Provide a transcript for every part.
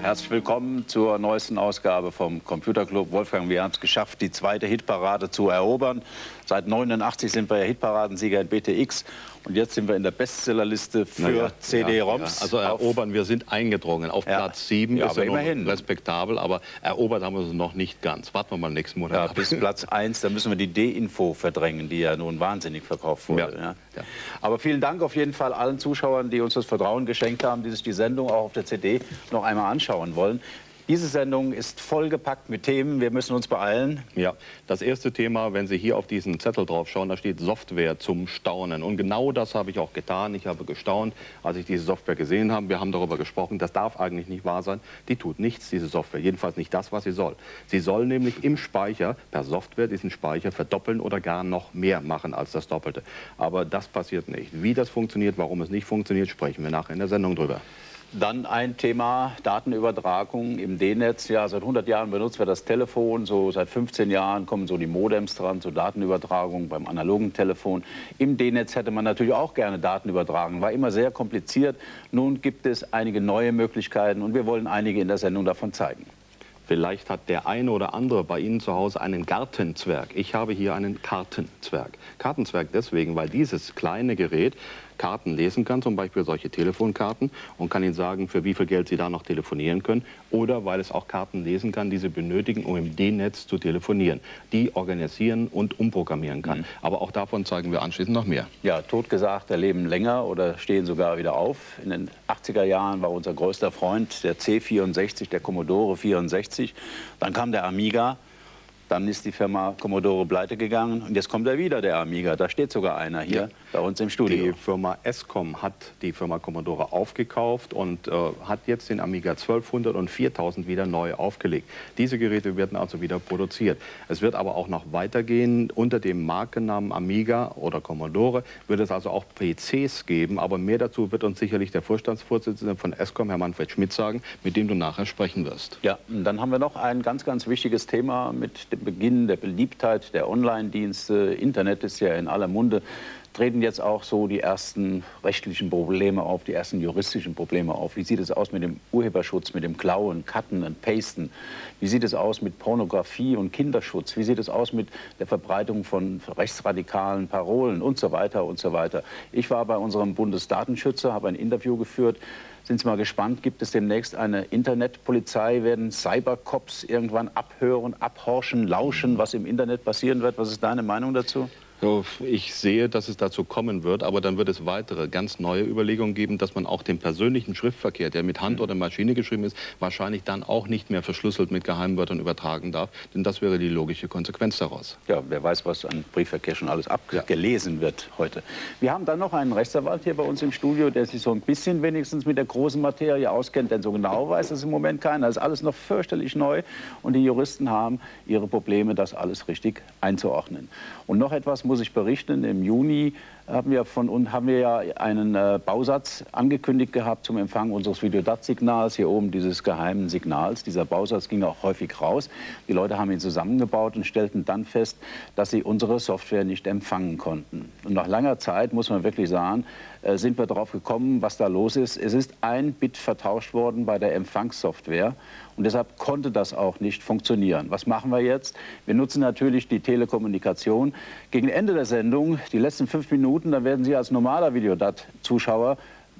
Herzlich willkommen zur neuesten Ausgabe vom Computerclub. Wolfgang, wir haben es geschafft, die zweite Hitparade zu erobern. Seit 1989 sind wir ja Hitparadensieger in BTX und jetzt sind wir in der Bestsellerliste für CD-ROMs. Ja. Also erobern, wir sind eingedrungen. Auf Platz 7 ist ja immerhin respektabel, aber erobert haben wir es noch nicht ganz. Warten wir mal nächsten Monat ab. Bis Platz 1, da müssen wir die D-Info verdrängen, die ja nun wahnsinnig verkauft wurde. Ja. Aber vielen Dank auf jeden Fall allen Zuschauern, die uns das Vertrauen geschenkt haben, die sich die Sendung auch auf der CD noch einmal anschauen wollen. Diese Sendung ist vollgepackt mit Themen. Wir müssen uns beeilen. Ja, das erste Thema, wenn Sie hier auf diesen Zettel drauf schauen, da steht Software zum Staunen. Und genau das habe ich auch getan. Ich habe gestaunt, als ich diese Software gesehen habe. Wir haben darüber gesprochen, das darf eigentlich nicht wahr sein. Die tut nichts, diese Software. Jedenfalls nicht das, was sie soll. Sie soll nämlich im Speicher per Software diesen Speicher verdoppeln oder gar noch mehr machen als das Doppelte. Aber das passiert nicht. Wie das funktioniert, warum es nicht funktioniert, sprechen wir nachher in der Sendung drüber. Dann ein Thema Datenübertragung im D-Netz. Ja, seit 100 Jahren benutzen wir das Telefon. So seit 15 Jahren kommen so die Modems dran zur Datenübertragung beim analogen Telefon. Im D-Netz hätte man natürlich auch gerne Daten übertragen. War immer sehr kompliziert. Nun gibt es einige neue Möglichkeiten und wir wollen einige in der Sendung davon zeigen. Vielleicht hat der eine oder andere bei Ihnen zu Hause einen Gartenzwerg. Ich habe hier einen Kartenzwerg. Kartenzwerg deswegen, weil dieses kleine Gerät Karten lesen kann, zum Beispiel solche Telefonkarten, und kann Ihnen sagen, für wie viel Geld Sie da noch telefonieren können. Oder weil es auch Karten lesen kann, die Sie benötigen, um im D-Netz zu telefonieren. Die organisieren und umprogrammieren kann. Aber auch davon zeigen wir anschließend noch mehr. Ja, totgesagt, leben länger oder stehen sogar wieder auf. In den 80er Jahren war unser größter Freund der C64, der Commodore 64. Dann kam der Amiga. Dann ist die Firma Commodore pleite gegangen und jetzt kommt er wieder, der Amiga. Da steht sogar einer hier bei uns im Studio. Die Firma Escom hat die Firma Commodore aufgekauft und hat jetzt den Amiga 1200 und 4000 wieder neu aufgelegt. Diese Geräte werden also wieder produziert. Es wird aber auch noch weitergehen. Unter dem Markennamen Amiga oder Commodore wird es also auch PCs geben. Aber mehr dazu wird uns sicherlich der Vorstandsvorsitzende von Escom, Herr Manfred Schmidt, sagen, mit dem du nachher sprechen wirst. Ja, und dann haben wir noch ein ganz, ganz wichtiges Thema mit dem Beginn der Beliebtheit der Online-Dienste. Internet ist ja in aller Munde. Treten jetzt auch so die ersten rechtlichen Probleme auf, die ersten juristischen Probleme auf. Wie sieht es aus mit dem Urheberschutz, mit dem Klauen, Cutten und Pasten? Wie sieht es aus mit Pornografie und Kinderschutz? Wie sieht es aus mit der Verbreitung von rechtsradikalen Parolen und so weiter und so weiter? Ich war bei unserem Bundesdatenschützer, habe ein Interview geführt. Sind Sie mal gespannt, gibt es demnächst eine Internetpolizei, werden Cybercops irgendwann abhören, abhorchen, lauschen, was im Internet passieren wird? Was ist deine Meinung dazu? Ich sehe, dass es dazu kommen wird, aber dann wird es weitere, ganz neue Überlegungen geben, dass man auch den persönlichen Schriftverkehr, der mit Hand oder Maschine geschrieben ist, wahrscheinlich dann auch nicht mehr verschlüsselt mit Geheimwörtern übertragen darf. Denn das wäre die logische Konsequenz daraus. Ja, wer weiß, was an Briefverkehr schon alles abgelesen wird heute. Wir haben dann noch einen Rechtsanwalt hier bei uns im Studio, der sich so ein bisschen wenigstens mit der großen Materie auskennt, denn so genau weiß es im Moment keiner. Das ist alles noch fürchterlich neu und die Juristen haben ihre Probleme, das alles richtig einzuordnen. Und noch etwas muss ich berichten. Im Juni haben wir ja einen Bausatz angekündigt gehabt zum Empfang unseres Videodat-Signals. Hier oben dieses geheimen Signals. Dieser Bausatz ging auch häufig raus. Die Leute haben ihn zusammengebaut und stellten dann fest, dass sie unsere Software nicht empfangen konnten. Und nach langer Zeit, muss man wirklich sagen, sind wir darauf gekommen, was da los ist. Es ist ein Bit vertauscht worden bei der Empfangssoftware und deshalb konnte das auch nicht funktionieren. Was machen wir jetzt? Wir nutzen natürlich die Telekommunikation. Gegen Ende der Sendung, die letzten 5 Minuten, dann werden Sie als normaler Videodat-Zuschauer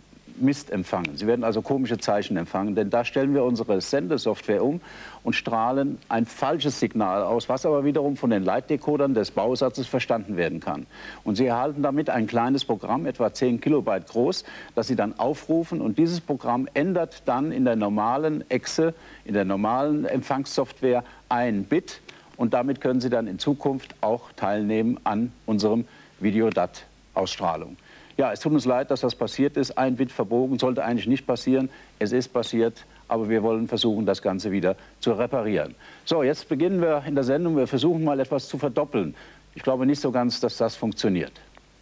Mist empfangen. Sie werden also komische Zeichen empfangen, denn da stellen wir unsere Sendesoftware um und strahlen ein falsches Signal aus, was aber wiederum von den Leitdecodern des Bausatzes verstanden werden kann. Und Sie erhalten damit ein kleines Programm, etwa 10 Kilobyte groß, das Sie dann aufrufen und dieses Programm ändert dann in der normalen EXE, in der normalen Empfangssoftware ein Bit und damit können Sie dann in Zukunft auch teilnehmen an unserem Videodat-Ausstrahlung. Ja, es tut uns leid, dass das passiert ist. Ein Bit verbogen, sollte eigentlich nicht passieren. Es ist passiert, aber wir wollen versuchen, das Ganze wieder zu reparieren. So, jetzt beginnen wir in der Sendung. Wir versuchen mal etwas zu verdoppeln. Ich glaube nicht so ganz, dass das funktioniert.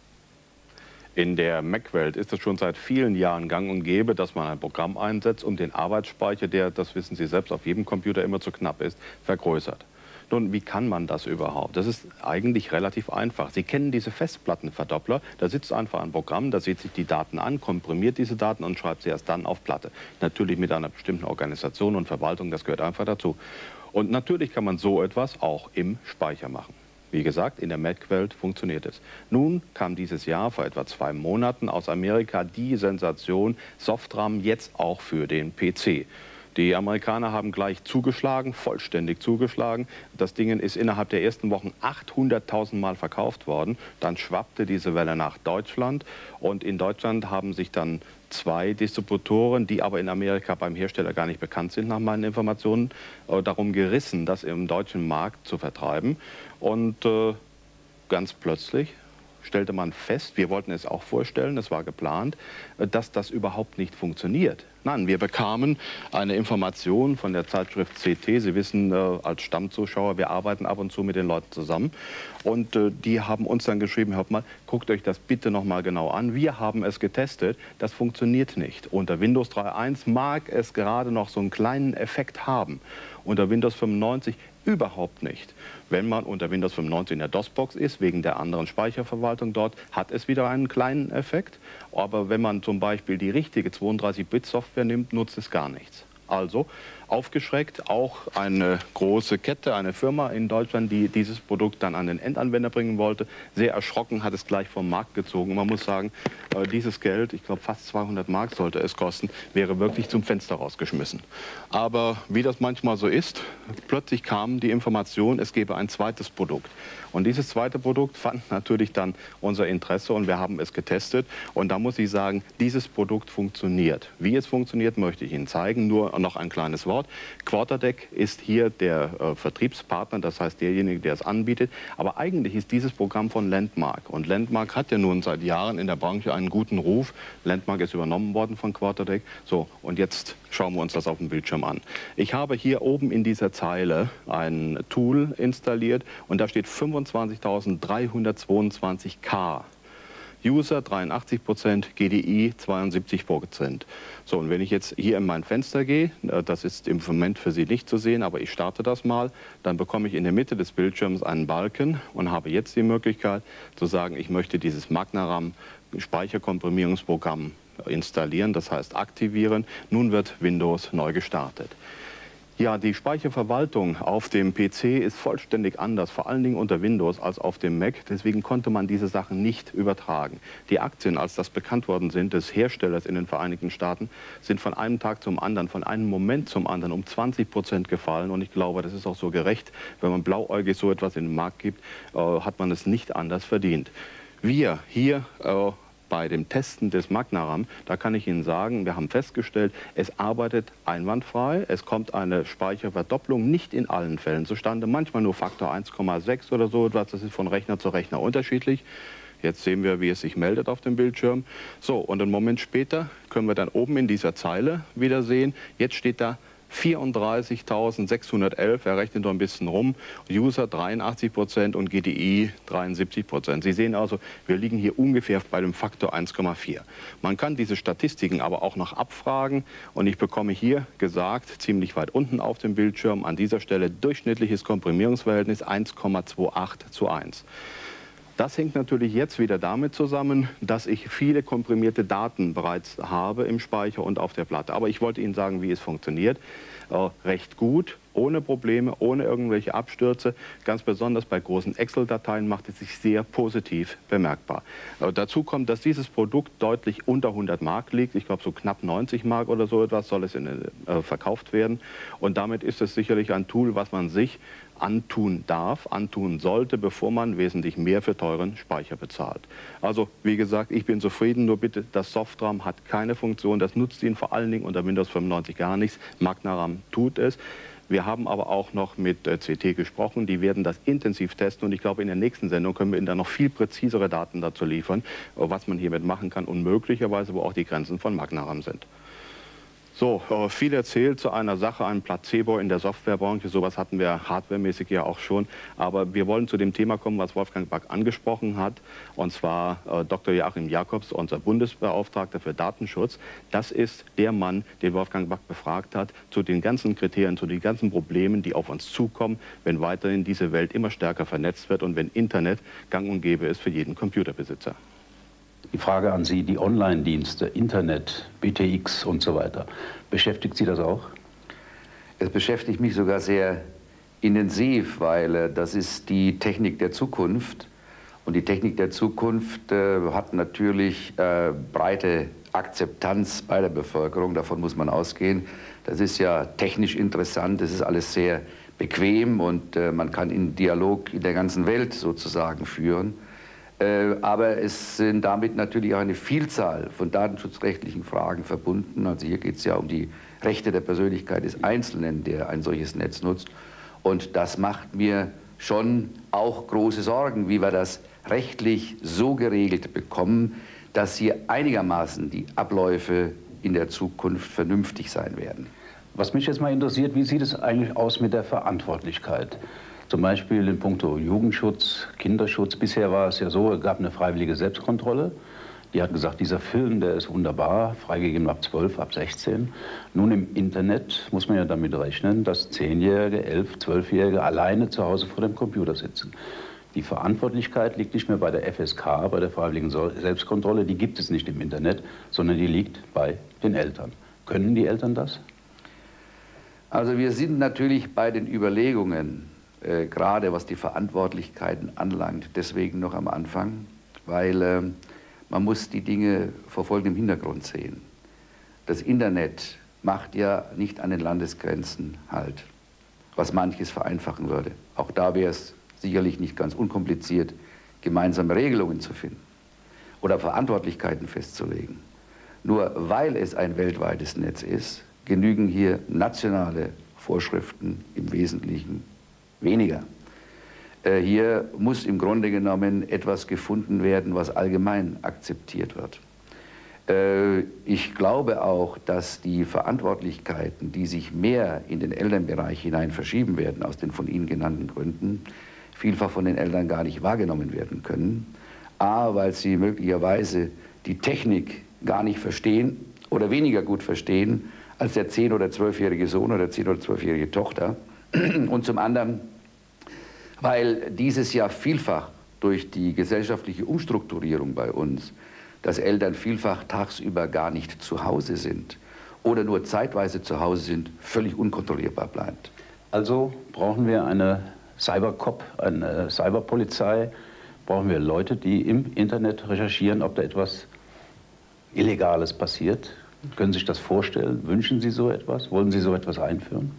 In der Mac-Welt ist es schon seit vielen Jahren gang und gäbe, dass man ein Programm einsetzt und den Arbeitsspeicher, der, das wissen Sie selbst, auf jedem Computer immer zu knapp ist, vergrößert. Nun, wie kann man das überhaupt? Das ist eigentlich relativ einfach. Sie kennen diese Festplattenverdoppler. Da sitzt einfach ein Programm, da sieht sich die Daten an, komprimiert diese Daten und schreibt sie erst dann auf Platte. Natürlich mit einer bestimmten Organisation und Verwaltung, das gehört einfach dazu. Und natürlich kann man so etwas auch im Speicher machen. Wie gesagt, in der Mac-Welt funktioniert es. Nun kam dieses Jahr, vor etwa 2 Monaten, aus Amerika die Sensation SoftRAM jetzt auch für den PC. Die Amerikaner haben gleich zugeschlagen, vollständig zugeschlagen. Das Ding ist innerhalb der ersten Wochen 800.000 Mal verkauft worden. Dann schwappte diese Welle nach Deutschland. Und in Deutschland haben sich dann 2 Distributoren, die aber in Amerika beim Hersteller gar nicht bekannt sind, nach meinen Informationen, darum gerissen, das im deutschen Markt zu vertreiben. Und ganz plötzlich stellte man fest, wir wollten es auch vorstellen, es war geplant, dass das überhaupt nicht funktioniert. Nein, wir bekamen eine Information von der Zeitschrift CT. Sie wissen, als Stammzuschauer, wir arbeiten ab und zu mit den Leuten zusammen. Und die haben uns dann geschrieben, hört mal, guckt euch das bitte noch mal genau an. Wir haben es getestet, das funktioniert nicht. Unter Windows 3.1 mag es gerade noch so einen kleinen Effekt haben. Unter Windows 95 überhaupt nicht. Wenn man unter Windows 95 in der DOS-Box ist, wegen der anderen Speicherverwaltung dort, hat es wieder einen kleinen Effekt. Aber wenn man zum Beispiel die richtige 32-Bit-Software nimmt, nutzt es gar nichts. Also aufgeschreckt, auch eine große Kette, eine Firma in Deutschland, die dieses Produkt dann an den Endanwender bringen wollte, sehr erschrocken, hat es gleich vom Markt gezogen. Man muss sagen, dieses Geld, ich glaube fast 200 Mark sollte es kosten, wäre wirklich zum Fenster rausgeschmissen. Aber wie das manchmal so ist, plötzlich kam die Information, es gäbe ein zweites Produkt. Und dieses zweite Produkt fand natürlich dann unser Interesse und wir haben es getestet. Und da muss ich sagen, dieses Produkt funktioniert. Wie es funktioniert, möchte ich Ihnen zeigen. Nur noch ein kleines Wort. Quarterdeck ist hier der Vertriebspartner, das heißt derjenige, der es anbietet. Aber eigentlich ist dieses Programm von Landmark. Und Landmark hat ja nun seit Jahren in der Branche einen guten Ruf. Landmark ist übernommen worden von Quarterdeck. So, und jetzt schauen wir uns das auf dem Bildschirm an. Ich habe hier oben in dieser Zeile ein Tool installiert und da steht 25.322K. User 83%, GDI 72%. So, und wenn ich jetzt hier in mein Fenster gehe, das ist im Moment für Sie nicht zu sehen, aber ich starte das mal, dann bekomme ich in der Mitte des Bildschirms einen Balken und habe jetzt die Möglichkeit zu sagen, ich möchte dieses MagnaRAM Speicherkomprimierungsprogramm installieren, das heißt aktivieren. Nun wird Windows neu gestartet. Ja, die Speicherverwaltung auf dem PC ist vollständig anders, vor allen Dingen unter Windows, als auf dem Mac. Deswegen konnte man diese Sachen nicht übertragen. Die Aktien, als das bekannt worden sind, des Herstellers in den Vereinigten Staaten, sind von einem Tag zum anderen, von einem Moment zum anderen um 20% gefallen. Und ich glaube, das ist auch so gerecht. Wenn man blauäugig so etwas in den Markt gibt, hat man es nicht anders verdient. Wir hier bei dem Testen des MagnaRAM, da kann ich Ihnen sagen, wir haben festgestellt, es arbeitet einwandfrei, es kommt eine Speicherverdopplung nicht in allen Fällen zustande, manchmal nur Faktor 1,6 oder so etwas, das ist von Rechner zu Rechner unterschiedlich. Jetzt sehen wir, wie es sich meldet auf dem Bildschirm. So, und einen Moment später können wir dann oben in dieser Zeile wieder sehen, jetzt steht da 34.611, er rechnet noch ein bisschen rum, User 83% und GDI 73%. Sie sehen also, wir liegen hier ungefähr bei dem Faktor 1,4. Man kann diese Statistiken aber auch noch abfragen und ich bekomme hier gesagt, ziemlich weit unten auf dem Bildschirm, an dieser Stelle durchschnittliches Komprimierungsverhältnis 1,28:1. Das hängt natürlich jetzt wieder damit zusammen, dass ich viele komprimierte Daten bereits habe im Speicher und auf der Platte. Aber ich wollte Ihnen sagen, wie es funktioniert. Recht gut, ohne Probleme, ohne irgendwelche Abstürze. Ganz besonders bei großen Excel-Dateien macht es sich sehr positiv bemerkbar. Dazu kommt, dass dieses Produkt deutlich unter 100 Mark liegt. Ich glaube, so knapp 90 Mark oder so etwas soll es verkauft werden. Und damit ist es sicherlich ein Tool, was man sich antun darf, antun sollte, bevor man wesentlich mehr für teuren Speicher bezahlt. Also, wie gesagt, ich bin zufrieden, nur bitte, das SoftRAM hat keine Funktion, das nutzt Ihnen vor allen Dingen unter Windows 95 gar nichts. MagnaRAM tut es. Wir haben aber auch noch mit CT gesprochen, die werden das intensiv testen und ich glaube, in der nächsten Sendung können wir Ihnen dann noch viel präzisere Daten dazu liefern, was man hiermit machen kann und möglicherweise, wo auch die Grenzen von MagnaRAM sind. So, viel erzählt zu einer Sache, ein Placebo in der Softwarebranche. Sowas hatten wir hardwaremäßig ja auch schon. Aber wir wollen zu dem Thema kommen, was Wolfgang Back angesprochen hat. Und zwar Dr. Joachim Jacobs, unser Bundesbeauftragter für Datenschutz. Das ist der Mann, den Wolfgang Back befragt hat, zu den ganzen Kriterien, zu den ganzen Problemen, die auf uns zukommen, wenn weiterhin diese Welt immer stärker vernetzt wird und wenn Internet gang und gäbe ist für jeden Computerbesitzer. Die Frage an Sie, die Online-Dienste, Internet, BTX und so weiter, beschäftigt Sie das auch? Es beschäftigt mich sogar sehr intensiv, weil das ist die Technik der Zukunft. Und die Technik der Zukunft hat natürlich breite Akzeptanz bei der Bevölkerung, davon muss man ausgehen. Das ist ja technisch interessant, das ist alles sehr bequem und man kann einen Dialog in der ganzen Welt sozusagen führen. Aber es sind damit natürlich auch eine Vielzahl von datenschutzrechtlichen Fragen verbunden. Also hier geht es ja um die Rechte der Persönlichkeit des Einzelnen, der ein solches Netz nutzt. Und das macht mir schon auch große Sorgen, wie wir das rechtlich so geregelt bekommen, dass hier einigermaßen die Abläufe in der Zukunft vernünftig sein werden. Was mich jetzt mal interessiert, wie sieht es eigentlich aus mit der Verantwortlichkeit? Zum Beispiel in puncto Jugendschutz, Kinderschutz. Bisher war es ja so, es gab eine freiwillige Selbstkontrolle. Die hat gesagt, dieser Film, der ist wunderbar, freigegeben ab 12, ab 16. Nun im Internet muss man ja damit rechnen, dass 10-Jährige, 11-, 12-Jährige alleine zu Hause vor dem Computer sitzen. Die Verantwortlichkeit liegt nicht mehr bei der FSK, bei der freiwilligen Selbstkontrolle. Die gibt es nicht im Internet, sondern die liegt bei den Eltern. Können die Eltern das? Also wir sind natürlich bei den Überlegungen, gerade was die Verantwortlichkeiten anlangt, deswegen noch am Anfang, weil man muss die Dinge vor folgendem Hintergrund sehen. Das Internet macht ja nicht an den Landesgrenzen Halt, was manches vereinfachen würde. Auch da wäre es sicherlich nicht ganz unkompliziert, gemeinsame Regelungen zu finden oder Verantwortlichkeiten festzulegen. Nur weil es ein weltweites Netz ist, genügen hier nationale Vorschriften im Wesentlichen weniger. Hier muss im Grunde genommen etwas gefunden werden, was allgemein akzeptiert wird. Ich glaube auch, dass die Verantwortlichkeiten, die sich mehr in den Elternbereich hinein verschieben werden, aus den von Ihnen genannten Gründen, vielfach von den Eltern gar nicht wahrgenommen werden können. A, weil sie möglicherweise die Technik gar nicht verstehen oder weniger gut verstehen als der 10- oder 12-jährige Sohn oder 10- oder 12-jährige Tochter. Und zum anderen, weil dieses Jahr vielfach durch die gesellschaftliche Umstrukturierung bei uns, dass Eltern vielfach tagsüber gar nicht zu Hause sind oder nur zeitweise zu Hause sind, völlig unkontrollierbar bleibt. Also brauchen wir eine Cybercop, eine Cyberpolizei, brauchen wir Leute, die im Internet recherchieren, ob da etwas Illegales passiert. Können Sie sich das vorstellen? Wünschen Sie so etwas? Wollen Sie so etwas einführen?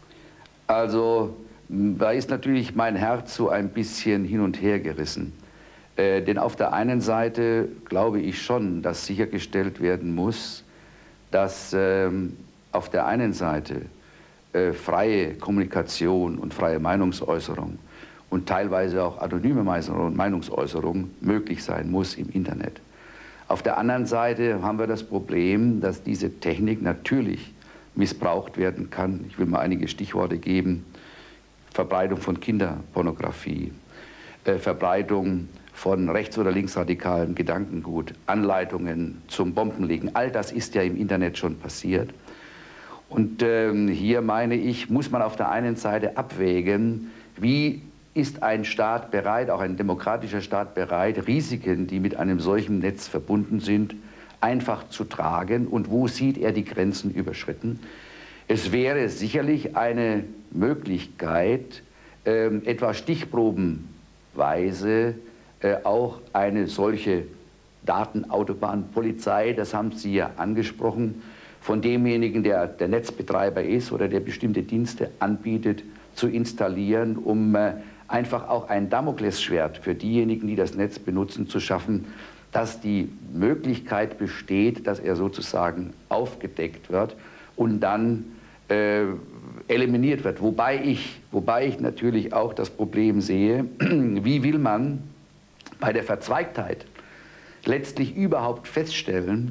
Also, da ist natürlich mein Herz so ein bisschen hin und her gerissen. Denn auf der einen Seite glaube ich schon, dass sichergestellt werden muss, dass auf der einen Seite freie Kommunikation und freie Meinungsäußerung und teilweise auch anonyme Meinungsäußerung möglich sein muss im Internet. Auf der anderen Seite haben wir das Problem, dass diese Technik natürlich missbraucht werden kann. Ich will mal einige Stichworte geben. Verbreitung von Kinderpornografie, Verbreitung von rechts- oder linksradikalen Gedankengut, Anleitungen zum Bombenlegen. All das ist ja im Internet schon passiert. Und hier, meine ich, muss man auf der einen Seite abwägen, wie ist ein Staat bereit, auch ein demokratischer Staat bereit, Risiken, die mit einem solchen Netz verbunden sind, einfach zu tragen und wo sieht er die Grenzen überschritten. Es wäre sicherlich eine Möglichkeit, etwa stichprobenweise auch eine solche Datenautobahnpolizei, das haben Sie ja angesprochen, von demjenigen, der der Netzbetreiber ist oder der bestimmte Dienste anbietet, zu installieren, um einfach auch ein Damoklesschwert für diejenigen, die das Netz benutzen, zu schaffen, dass die Möglichkeit besteht, dass er sozusagen aufgedeckt wird und dann eliminiert wird. Wobei ich natürlich auch das Problem sehe, wie will man bei der Verzweigtheit letztlich überhaupt feststellen,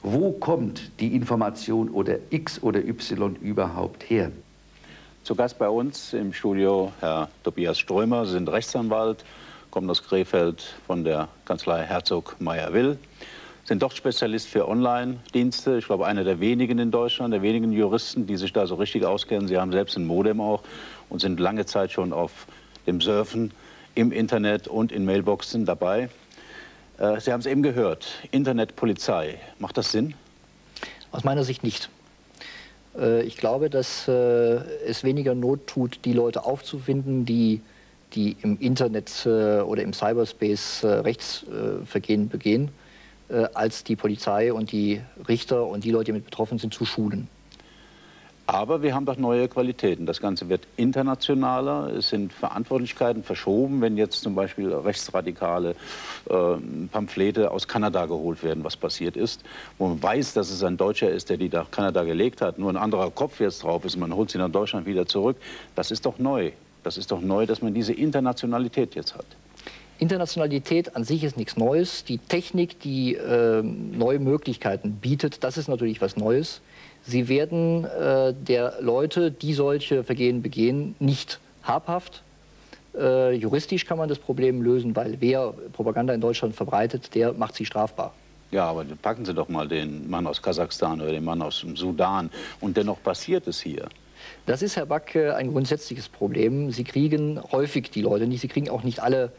wo kommt die Information oder X oder Y überhaupt her? Zu Gast bei uns im Studio Herr Tobias Strömer, Sie sind Rechtsanwalt, kommen aus Krefeld von der Kanzlei Herzog Meyer-Will, sind dort Spezialist für Online-Dienste. Ich glaube, einer der wenigen in Deutschland, der wenigen Juristen, die sich da so richtig auskennen. Sie haben selbst ein Modem auch und sind lange Zeit schon auf dem Surfen im Internet und in Mailboxen dabei. Sie haben es eben gehört, Internetpolizei. Macht das Sinn? Aus meiner Sicht nicht. Ich glaube, dass es weniger Not tut, die Leute aufzufinden, die im Internet oder im Cyberspace Rechtsvergehen begehen, als die Polizei und die Richter und die Leute, die damit betroffen sind, zu schulen. Aber wir haben doch neue Qualitäten. Das Ganze wird internationaler. Es sind Verantwortlichkeiten verschoben, wenn jetzt zum Beispiel rechtsradikale Pamphlete aus Kanada geholt werden, was passiert ist, wo man weiß, dass es ein Deutscher ist, der die nach Kanada gelegt hat, nur ein anderer Kopf jetzt drauf ist, man holt sie nach Deutschland wieder zurück. Das ist doch neu. Das ist doch neu, dass man diese Internationalität jetzt hat. Internationalität an sich ist nichts Neues. Die Technik, die neue Möglichkeiten bietet, das ist natürlich was Neues. Sie werden der Leute, die solche Vergehen begehen, nicht habhaft. Juristisch kann man das Problem lösen, weil wer Propaganda in Deutschland verbreitet, der macht sie strafbar. Ja, aber packen Sie doch mal den Mann aus Kasachstan oder den Mann aus dem Sudan. Und dennoch passiert es hier. Das ist, Herr Back, ein grundsätzliches Problem. Sie kriegen häufig die Leute nicht, Sie kriegen auch nicht alle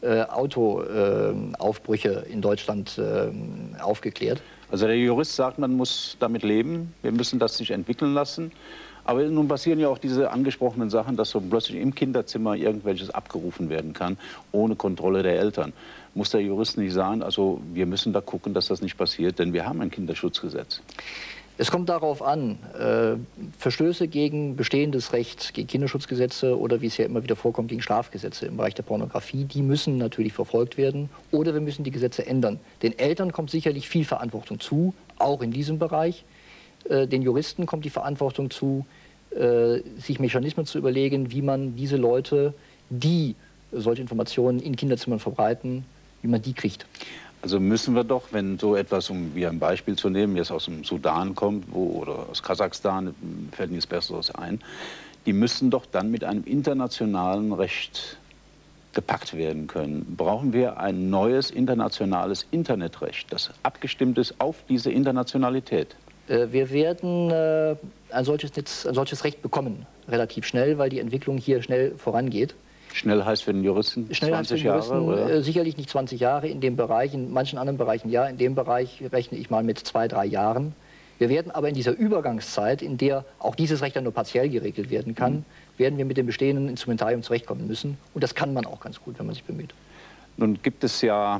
Autoaufbrüche in Deutschland aufgeklärt. Also der Jurist sagt, man muss damit leben, wir müssen das sich entwickeln lassen. Aber nun passieren ja auch diese angesprochenen Sachen, dass so plötzlich im Kinderzimmer irgendwelches abgerufen werden kann, ohne Kontrolle der Eltern. Muss der Jurist nicht sagen, also wir müssen da gucken, dass das nicht passiert, denn wir haben ein Kinderschutzgesetz. Es kommt darauf an, Verstöße gegen bestehendes Recht, gegen Kinderschutzgesetze oder wie es ja immer wieder vorkommt, gegen Strafgesetze im Bereich der Pornografie, die müssen natürlich verfolgt werden oder wir müssen die Gesetze ändern. Den Eltern kommt sicherlich viel Verantwortung zu, auch in diesem Bereich. Den Juristen kommt die Verantwortung zu, sich Mechanismen zu überlegen, wie man diese Leute, die solche Informationen in Kinderzimmern verbreiten, wie man die kriegt. Also müssen wir doch, wenn so etwas, um wie ein Beispiel zu nehmen, jetzt aus dem Sudan kommt oder aus Kasachstan, fällt nichts Besseres ein, die müssen doch dann mit einem internationalen Recht gepackt werden können. Brauchen wir ein neues internationales Internetrecht, das abgestimmt ist auf diese Internationalität? Wir werden ein solches Recht bekommen, relativ schnell, weil die Entwicklung hier schnell vorangeht. Schnell heißt für den Juristen 20 Jahre? Oder? Sicherlich nicht 20 Jahre in dem Bereich, in manchen anderen Bereichen ja. In dem Bereich rechne ich mal mit 2, 3 Jahren. Wir werden aber in dieser Übergangszeit, in der auch dieses Recht dann nur partiell geregelt werden kann, werden wir mit dem bestehenden Instrumentarium zurechtkommen müssen. Und das kann man auch ganz gut, wenn man sich bemüht. Nun gibt es ja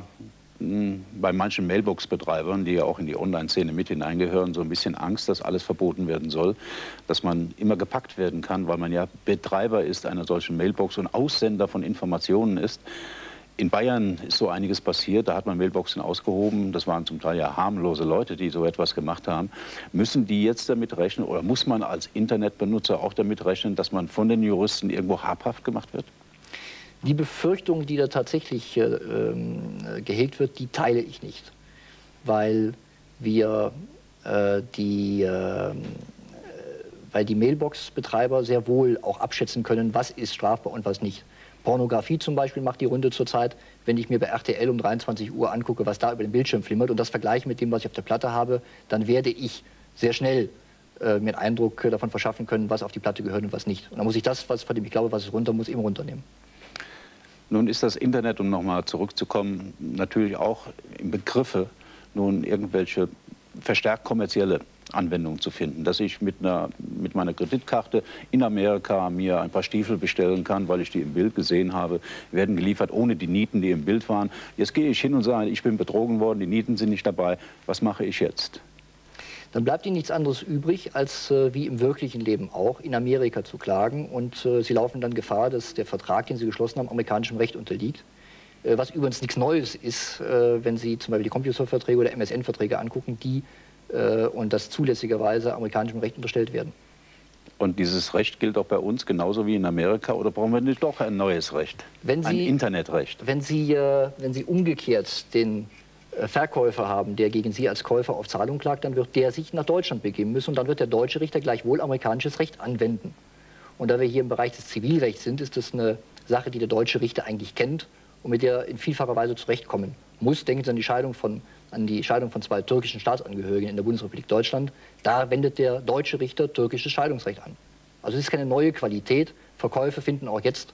bei manchen Mailbox-Betreibern, die ja auch in die Online-Szene mit hineingehören, so ein bisschen Angst, dass alles verboten werden soll, dass man immer gepackt werden kann, weil man ja Betreiber ist einer solchen Mailbox und Aussender von Informationen ist. In Bayern ist so einiges passiert, da hat man Mailboxen ausgehoben, das waren zum Teil ja harmlose Leute, die so etwas gemacht haben. Müssen die jetzt damit rechnen oder muss man als Internetbenutzer auch damit rechnen, dass man von den Juristen irgendwo habhaft gemacht wird? Die Befürchtung, die da tatsächlich gehegt wird, die teile ich nicht, weil wir die Mailbox-Betreiber sehr wohl auch abschätzen können, was ist strafbar und was nicht. Pornografie zum Beispiel macht die Runde zurzeit, wenn ich mir bei RTL um 23 Uhr angucke, was da über den Bildschirm flimmert und das vergleiche mit dem, was ich auf der Platte habe, dann werde ich sehr schnell mir einen Eindruck davon verschaffen können, was auf die Platte gehört und was nicht. Und dann muss ich das, von dem ich glaube, was es runter muss, eben runternehmen. Nun ist das Internet, um nochmal zurückzukommen, natürlich auch im Begriffe, nun irgendwelche verstärkt kommerzielle Anwendungen zu finden. Dass ich mit meiner Kreditkarte in Amerika mir ein paar Stiefel bestellen kann, weil ich die im Bild gesehen habe, werden geliefert ohne die Nieten, die im Bild waren. Jetzt gehe ich hin und sage, ich bin betrogen worden, die Nieten sind nicht dabei. Was mache ich jetzt? Dann bleibt Ihnen nichts anderes übrig, als wie im wirklichen Leben auch, in Amerika zu klagen. Und Sie laufen dann Gefahr, dass der Vertrag, den Sie geschlossen haben, amerikanischem Recht unterliegt. Was übrigens nichts Neues ist, wenn Sie zum Beispiel die Computerverträge oder MSN-Verträge angucken, die und das zulässigerweise amerikanischem Recht unterstellt werden. Und dieses Recht gilt auch bei uns genauso wie in Amerika, oder brauchen wir nicht doch ein neues Recht, ein Internetrecht? Wenn Sie umgekehrt den Verkäufer haben, der gegen Sie als Käufer auf Zahlung klagt, dann wird der sich nach Deutschland begeben müssen und dann wird der deutsche Richter gleichwohl amerikanisches Recht anwenden. Und da wir hier im Bereich des Zivilrechts sind, ist das eine Sache, die der deutsche Richter eigentlich kennt und mit der er in vielfacher Weise zurechtkommen muss. Denken Sie an die Scheidung von zwei türkischen Staatsangehörigen in der Bundesrepublik Deutschland. Da wendet der deutsche Richter türkisches Scheidungsrecht an. Also es ist keine neue Qualität. Verkäufe finden auch jetzt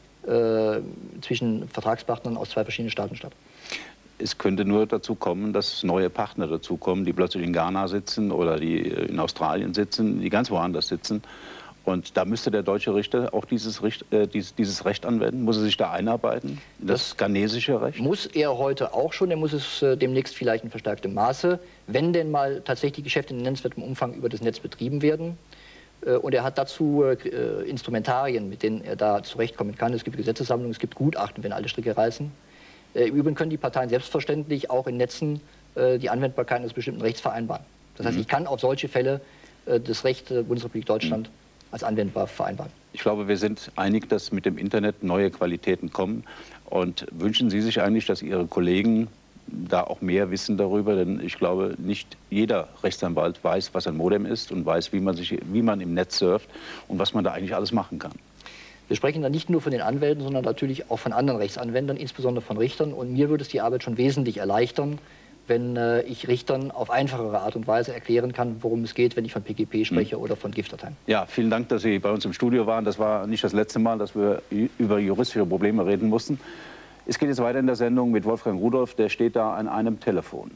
zwischen Vertragspartnern aus zwei verschiedenen Staaten statt. Es könnte nur dazu kommen, dass neue Partner dazukommen, die plötzlich in Ghana sitzen oder die in Australien sitzen, die ganz woanders sitzen. Und da müsste der deutsche Richter auch dieses Recht anwenden? Muss er sich da einarbeiten? Das ghanesische Recht? Muss er heute auch schon. Er muss es demnächst vielleicht in verstärktem Maße, wenn denn mal tatsächlich Geschäfte in nennenswertem Umfang über das Netz betrieben werden. Und er hat dazu Instrumentarien, mit denen er da zurechtkommen kann. Es gibt Gesetzessammlungen, es gibt Gutachten, wenn alle Stricke reißen. Im Übrigen können die Parteien selbstverständlich auch in Netzen die Anwendbarkeit eines bestimmten Rechts vereinbaren. Das heißt, ich kann auf solche Fälle das Recht der Bundesrepublik Deutschland als anwendbar vereinbaren. Ich glaube, wir sind einig, dass mit dem Internet neue Qualitäten kommen. Und wünschen Sie sich eigentlich, dass Ihre Kollegen da auch mehr wissen darüber? Denn ich glaube, nicht jeder Rechtsanwalt weiß, was ein Modem ist und weiß, wie man im Netz surft und was man da eigentlich alles machen kann. Wir sprechen da nicht nur von den Anwälten, sondern natürlich auch von anderen Rechtsanwendern, insbesondere von Richtern. Und mir würde es die Arbeit schon wesentlich erleichtern, wenn ich Richtern auf einfachere Art und Weise erklären kann, worum es geht, wenn ich von PGP spreche oder von GIF-Dateien. Ja, vielen Dank, dass Sie bei uns im Studio waren. Das war nicht das letzte Mal, dass wir über juristische Probleme reden mussten. Es geht jetzt weiter in der Sendung mit Wolfgang Rudolph. Der steht da an einem Telefon.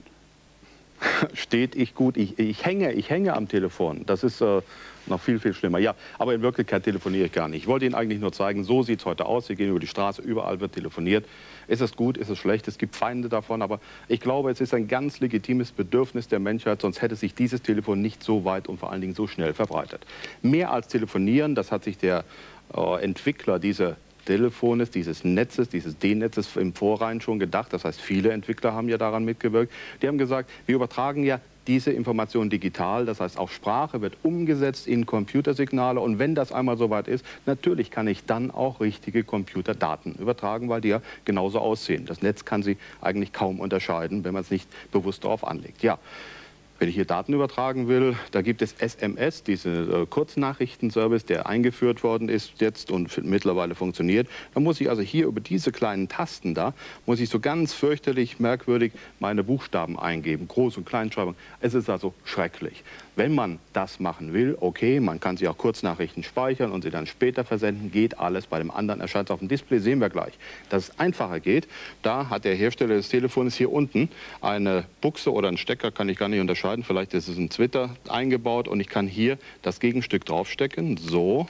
Steht ich gut? Ich hänge am Telefon. Das ist noch viel, viel schlimmer. Ja, aber in Wirklichkeit telefoniere ich gar nicht. Ich wollte Ihnen eigentlich nur zeigen, so sieht es heute aus. Sie gehen über die Straße, überall wird telefoniert. Ist es gut, ist es schlecht? Es gibt Feinde davon, aber ich glaube, es ist ein ganz legitimes Bedürfnis der Menschheit, sonst hätte sich dieses Telefon nicht so weit und vor allen Dingen so schnell verbreitet. Mehr als telefonieren, das hat sich der Entwickler dieser Telefones, dieses Netzes, dieses D-Netzes im Vorhinein schon gedacht. Das heißt, viele Entwickler haben ja daran mitgewirkt. Die haben gesagt, wir übertragen ja diese Information digital, das heißt auch Sprache wird umgesetzt in Computersignale und wenn das einmal soweit ist, natürlich kann ich dann auch richtige Computerdaten übertragen, weil die ja genauso aussehen. Das Netz kann sie eigentlich kaum unterscheiden, wenn man es nicht bewusst darauf anlegt. Ja. Wenn ich hier Daten übertragen will, da gibt es SMS, diesen Kurznachrichtenservice, der eingeführt worden ist jetzt und mittlerweile funktioniert. Da muss ich also hier über diese kleinen Tasten da, muss ich so ganz fürchterlich merkwürdig meine Buchstaben eingeben, Groß- und Kleinschreibung. Es ist also schrecklich. Wenn man das machen will, okay, man kann sich auch Kurznachrichten speichern und sie dann später versenden, geht alles. Bei dem anderen erscheint es auf dem Display, sehen wir gleich. Dass es einfacher geht, da hat der Hersteller des Telefons hier unten eine Buchse oder einen Stecker, kann ich gar nicht unterscheiden. Vielleicht ist es ein Twitter eingebaut und ich kann hier das Gegenstück draufstecken, so,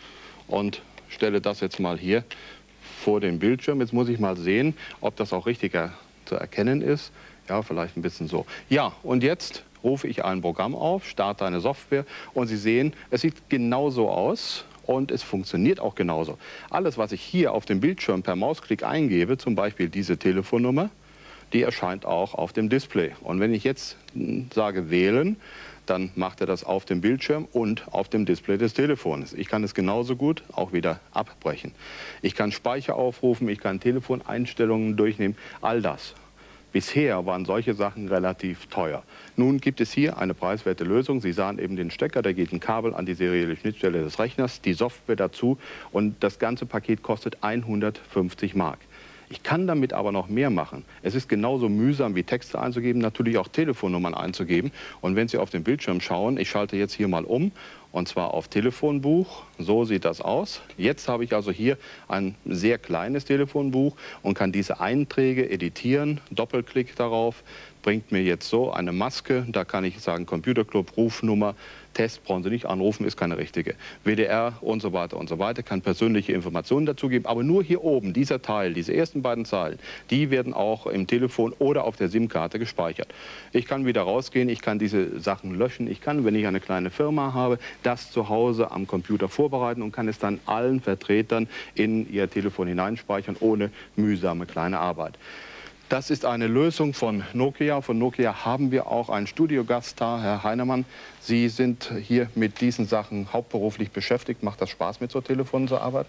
und stelle das jetzt mal hier vor den Bildschirm. Jetzt muss ich mal sehen, ob das auch richtig zu erkennen ist. Ja, vielleicht ein bisschen so. Ja, und jetzt rufe ich ein Programm auf, starte eine Software und Sie sehen, es sieht genauso aus. Und es funktioniert auch genauso. Alles, was ich hier auf dem Bildschirm per Mausklick eingebe, zum Beispiel diese Telefonnummer, die erscheint auch auf dem Display. Und wenn ich jetzt sage wählen, dann macht er das auf dem Bildschirm und auf dem Display des Telefons. Ich kann es genauso gut auch wieder abbrechen. Ich kann Speicher aufrufen, ich kann Telefoneinstellungen durchnehmen, all das. Bisher waren solche Sachen relativ teuer. Nun gibt es hier eine preiswerte Lösung. Sie sahen eben den Stecker, da geht ein Kabel an die serielle Schnittstelle des Rechners, die Software dazu und das ganze Paket kostet 150 Mark. Ich kann damit aber noch mehr machen. Es ist genauso mühsam wie Texte einzugeben, natürlich auch Telefonnummern einzugeben. Und wenn Sie auf den Bildschirm schauen, ich schalte jetzt hier mal um, und zwar auf Telefonbuch. So sieht das aus. Jetzt habe ich also hier ein sehr kleines Telefonbuch und kann diese Einträge editieren. Doppelklick darauf bringt mir jetzt so eine Maske. Da kann ich sagen Computerclub, Rufnummer, Test, brauchen Sie nicht anrufen, ist keine richtige. WDR und so weiter, kann persönliche Informationen dazugeben. Aber nur hier oben, dieser Teil, diese ersten beiden Zeilen, die werden auch im Telefon oder auf der SIM-Karte gespeichert. Ich kann wieder rausgehen, ich kann diese Sachen löschen. Ich kann, wenn ich eine kleine Firma habe, das zu Hause am Computer vorbereiten und kann es dann allen Vertretern in ihr Telefon hineinspeichern, ohne mühsame kleine Arbeit. Das ist eine Lösung von Nokia. Von Nokia haben wir auch einen Studiogast da, Herr Heinemann. Sie sind hier mit diesen Sachen hauptberuflich beschäftigt. Macht das Spaß, mit so Telefonen zu arbeiten?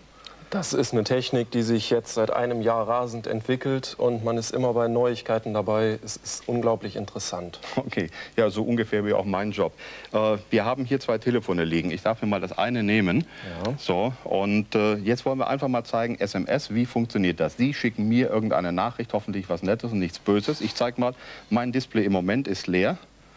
Das ist eine Technik, die sich jetzt seit einem Jahr rasend entwickelt und man ist immer bei Neuigkeiten dabei. Es ist unglaublich interessant. Okay, ja, so ungefähr wie auch mein Job. Wir haben hier 2 Telefone liegen. Ich darf mir mal das eine nehmen. Ja. So, und jetzt wollen wir einfach mal zeigen, SMS, wie funktioniert das? Sie schicken mir irgendeine Nachricht, hoffentlich was Nettes und nichts Böses. Ich zeige mal, mein Display im Moment ist leer.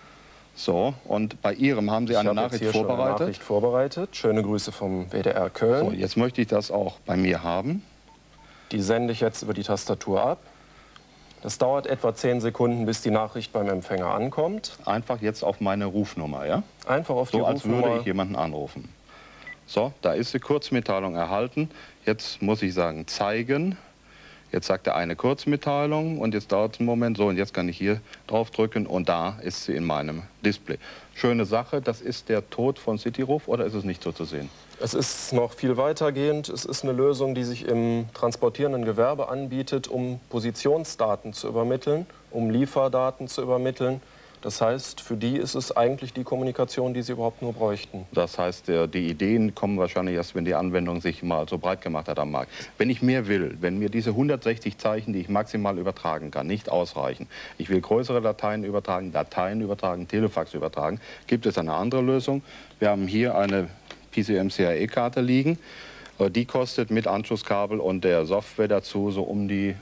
So, und bei Ihrem haben Sie eine Nachricht vorbereitet. Schöne Grüße vom WDR Köln. So, jetzt möchte ich das auch bei mir haben. Die sende ich jetzt über die Tastatur ab. Das dauert etwa 10 Sekunden, bis die Nachricht beim Empfänger ankommt. Einfach jetzt auf meine Rufnummer, ja? Einfach auf die So, als Rufnummer. würde ich jemanden anrufen. So, da ist die Kurzmitteilung erhalten. Jetzt muss ich sagen, zeigen. Jetzt sagt er eine Kurzmitteilung und jetzt dauert es einen Moment. So, und jetzt kann ich hier drauf drücken und da ist sie in meinem Display. Schöne Sache, das ist der Tod von Cityruf oder ist es nicht so zu sehen? Es ist noch viel weitergehend. Es ist eine Lösung, die sich im transportierenden Gewerbe anbietet, um Positionsdaten zu übermitteln, um Lieferdaten zu übermitteln. Das heißt, für die ist es eigentlich die Kommunikation, die sie überhaupt nur bräuchten. Das heißt, die Ideen kommen wahrscheinlich erst, wenn die Anwendung sich mal so breit gemacht hat am Markt. Wenn ich mehr will, wenn mir diese 160 Zeichen, die ich maximal übertragen kann, nicht ausreichen, ich will größere Dateien übertragen, Telefax übertragen, gibt es eine andere Lösung. Wir haben hier eine PCM-CIA-Karte liegen. Die kostet mit Anschlusskabel und der Software dazu so um die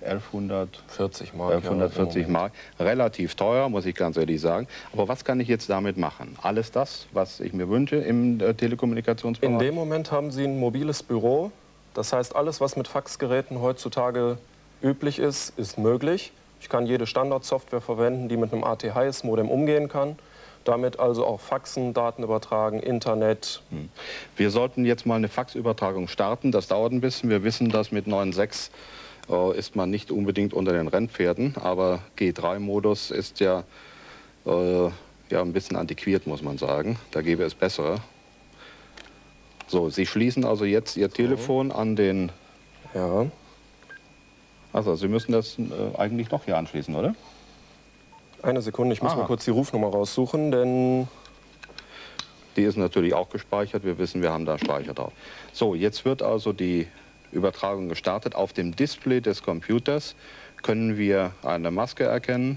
1140 Mark. Relativ teuer, muss ich ganz ehrlich sagen. Aber was kann ich jetzt damit machen? Alles das, was ich mir wünsche im Telekommunikationsbereich? In dem Moment haben Sie ein mobiles Büro. Das heißt, alles, was mit Faxgeräten heutzutage üblich ist, ist möglich. Ich kann jede Standardsoftware verwenden, die mit einem AT-Highs-Modem umgehen kann. Damit also auch Faxen, Daten übertragen, Internet. Wir sollten jetzt mal eine Faxübertragung starten. Das dauert ein bisschen. Wir wissen, dass mit 9.6 ist man nicht unbedingt unter den Rennpferden. Aber G3-Modus ist ja ein bisschen antiquiert, muss man sagen. Da gäbe es bessere. So, Sie schließen also jetzt Ihr Telefon an den... Ja. Also, Sie müssen das eigentlich doch hier anschließen, oder? Eine Sekunde, ich muss mal kurz die Rufnummer raussuchen, denn... Die ist natürlich auch gespeichert. Wir wissen, wir haben da Speicher drauf. So, jetzt wird also die Übertragung gestartet. Auf dem Display des Computers können wir eine Maske erkennen.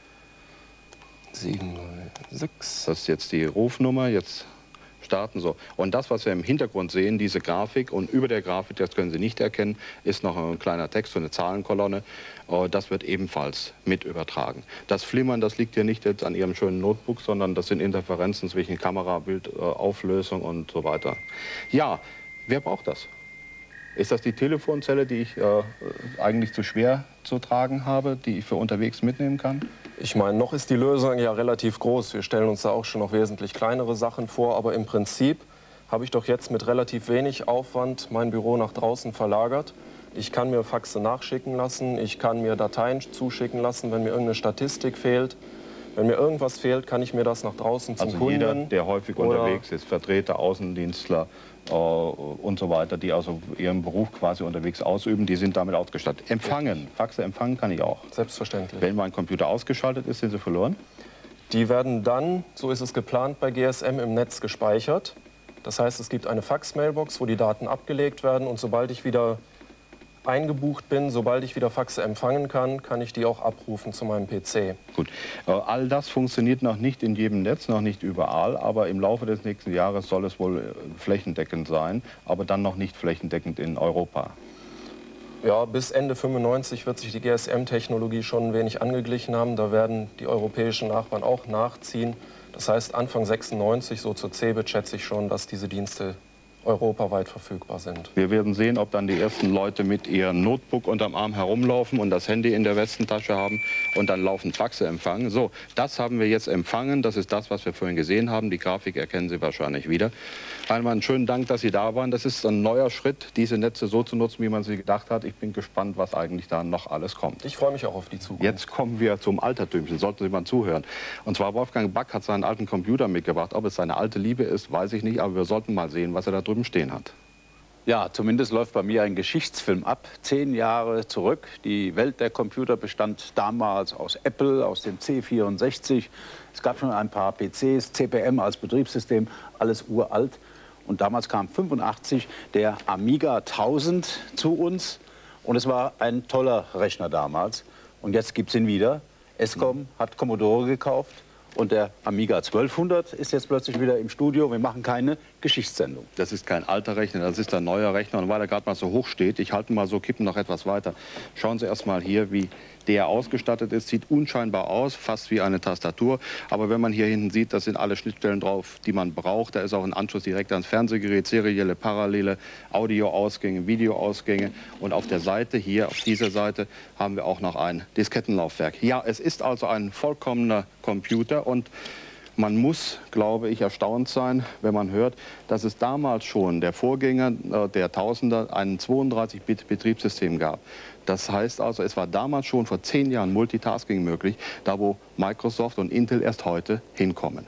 706. Das ist jetzt die Rufnummer. Jetzt starten so. Und das, was wir im Hintergrund sehen, diese Grafik und über der Grafik, das können Sie nicht erkennen, ist noch ein kleiner Text, so eine Zahlenkolonne. Das wird ebenfalls mit übertragen. Das Flimmern, das liegt hier nicht jetzt an Ihrem schönen Notebook, sondern das sind Interferenzen zwischen Kamera, Bildauflösung und so weiter. Ja, wer braucht das? Ist das die Telefonzelle, die ich eigentlich zu schwer zu tragen habe, die ich für unterwegs mitnehmen kann? Ich meine, noch ist die Lösung ja relativ groß. Wir stellen uns da auch schon noch wesentlich kleinere Sachen vor. Aber im Prinzip habe ich doch jetzt mit relativ wenig Aufwand mein Büro nach draußen verlagert. Ich kann mir Faxe nachschicken lassen, ich kann mir Dateien zuschicken lassen, wenn mir irgendeine Statistik fehlt. Wenn mir irgendwas fehlt, kann ich mir das nach draußen zum Kunden... Also jeder, der häufig unterwegs ist, Vertreter, Außendienstler und so weiter, die also ihren Beruf quasi unterwegs ausüben, die sind damit ausgestattet. Empfangen, Faxe empfangen kann ich auch. Selbstverständlich. Wenn mein Computer ausgeschaltet ist, sind sie verloren? Die werden dann, so ist es geplant, bei GSM im Netz gespeichert. Das heißt, es gibt eine Fax-Mailbox, wo die Daten abgelegt werden und sobald ich wieder eingebucht bin, sobald ich wieder Faxe empfangen kann, kann ich die auch abrufen zu meinem PC. Gut, all das funktioniert noch nicht in jedem Netz, noch nicht überall, aber im Laufe des nächsten Jahres soll es wohl flächendeckend sein, aber dann noch nicht flächendeckend in Europa. Ja, bis Ende 95 wird sich die GSM-Technologie schon ein wenig angeglichen haben. Da werden die europäischen Nachbarn auch nachziehen. Das heißt, Anfang 96, so zur CeBIT, schätze ich schon, dass diese Dienste europaweit verfügbar sind. Wir werden sehen, ob dann die ersten Leute mit ihrem Notebook unterm Arm herumlaufen und das Handy in der Westentasche haben und dann laufend Faxe empfangen. So, das haben wir jetzt empfangen. Das ist das, was wir vorhin gesehen haben. Die Grafik erkennen Sie wahrscheinlich wieder. Einmal einen schönen Dank, dass Sie da waren. Das ist ein neuer Schritt, diese Netze so zu nutzen, wie man sie gedacht hat. Ich bin gespannt, was eigentlich da noch alles kommt. Ich freue mich auch auf die Zukunft. Jetzt kommen wir zum Altertümchen. Sollten Sie mal zuhören. Und zwar Wolfgang Back hat seinen alten Computer mitgebracht. Ob es seine alte Liebe ist, weiß ich nicht. Aber wir sollten mal sehen, was er da drüben stehen hat. Ja, zumindest läuft bei mir ein Geschichtsfilm ab. 10 Jahre zurück. Die Welt der Computer bestand damals aus Apple, aus dem C64. Es gab schon ein paar PCs, CP/M als Betriebssystem, alles uralt. Und damals kam 85 der Amiga 1000 zu uns. Und es war ein toller Rechner damals. Und jetzt gibt es ihn wieder. Escom hat Commodore gekauft. Und der Amiga 1200 ist jetzt plötzlich wieder im Studio. Wir machen keine Geschichtssendung. Das ist kein alter Rechner, das ist ein neuer Rechner. Und weil er gerade mal so hoch steht, ich halte ihn mal so, kippen noch etwas weiter. Schauen Sie erst mal hier, wie der ausgestattet ist. Sieht unscheinbar aus, fast wie eine Tastatur. Aber wenn man hier hinten sieht, das sind alle Schnittstellen drauf, die man braucht. Da ist auch ein Anschluss direkt ans Fernsehgerät, serielle, parallele Audioausgänge, Videoausgänge. Und auf der Seite, hier auf dieser Seite, haben wir auch noch ein Diskettenlaufwerk. Ja, es ist also ein vollkommener Computer. Und man muss, glaube ich, erstaunt sein, wenn man hört, dass es damals schon, der Vorgänger der Tausender, ein 32-Bit-Betriebssystem gab. Das heißt also, es war damals schon vor 10 Jahren Multitasking möglich, da wo Microsoft und Intel erst heute hinkommen.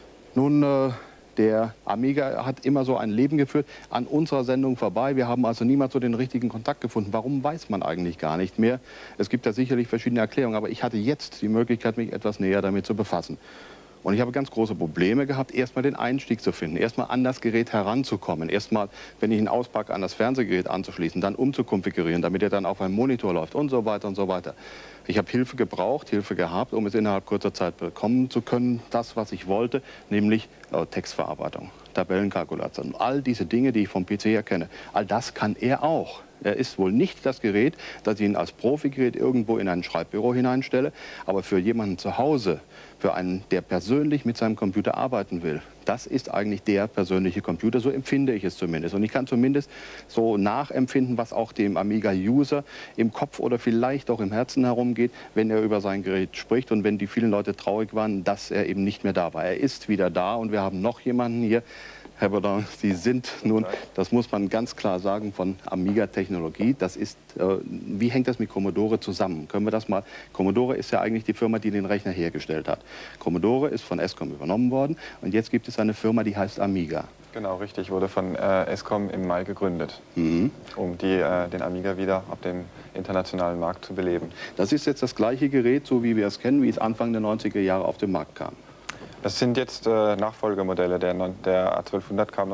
Nun, der Amiga hat immer so ein Leben geführt an unserer Sendung vorbei. Wir haben also niemals so den richtigen Kontakt gefunden. Warum, weiß man eigentlich gar nicht mehr. Es gibt da sicherlich verschiedene Erklärungen, aber ich hatte jetzt die Möglichkeit, mich etwas näher damit zu befassen. Und ich habe ganz große Probleme gehabt, erstmal den Einstieg zu finden, erstmal an das Gerät heranzukommen, erstmal, wenn ich ihn auspacke, an das Fernsehgerät anzuschließen, dann umzukonfigurieren, damit er dann auf einem Monitor läuft und so weiter und so weiter. Ich habe Hilfe gebraucht, Hilfe gehabt, um es innerhalb kurzer Zeit bekommen zu können, das, was ich wollte, nämlich Textverarbeitung, Tabellenkalkulation, all diese Dinge, die ich vom PC her kenne. All das kann er auch. Er ist wohl nicht das Gerät, das ich ihn als Profigerät irgendwo in ein Schreibbüro hineinstelle, aber für jemanden zu Hause, für einen, der persönlich mit seinem Computer arbeiten will, das ist eigentlich der persönliche Computer, so empfinde ich es zumindest. Und ich kann zumindest so nachempfinden, was auch dem Amiga-User im Kopf oder vielleicht auch im Herzen herumgeht, wenn er über sein Gerät spricht und wenn die vielen Leute traurig waren, dass er eben nicht mehr da war. Er ist wieder da und wir haben noch jemanden hier. Herr Baudin, Sie sind nun, das muss man ganz klar sagen, von Amiga-Technologie. Das ist, wie hängt das mit Commodore zusammen? Können wir das mal? Commodore ist ja eigentlich die Firma, die den Rechner hergestellt hat. Commodore ist von Escom übernommen worden und jetzt gibt es eine Firma, die heißt Amiga. Genau, richtig. Wurde von Escom im Mai gegründet, um den Amiga wieder auf dem internationalen Markt zu beleben. Das ist jetzt das gleiche Gerät, so wie wir es kennen, wie es Anfang der 90er Jahre auf den Markt kam. Das sind jetzt Nachfolgemodelle. Der A1200 kam